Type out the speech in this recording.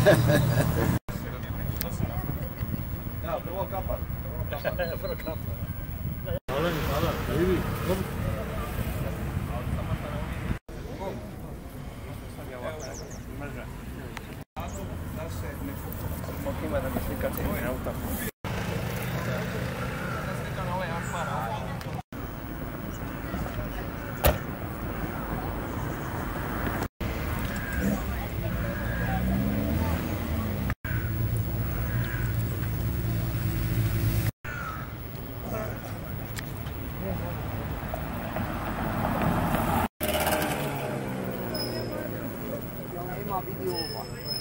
Ja, prvo kapar. Prvo kapar. Hvala, rivi. Ima da mi slikate i auta. Ima video.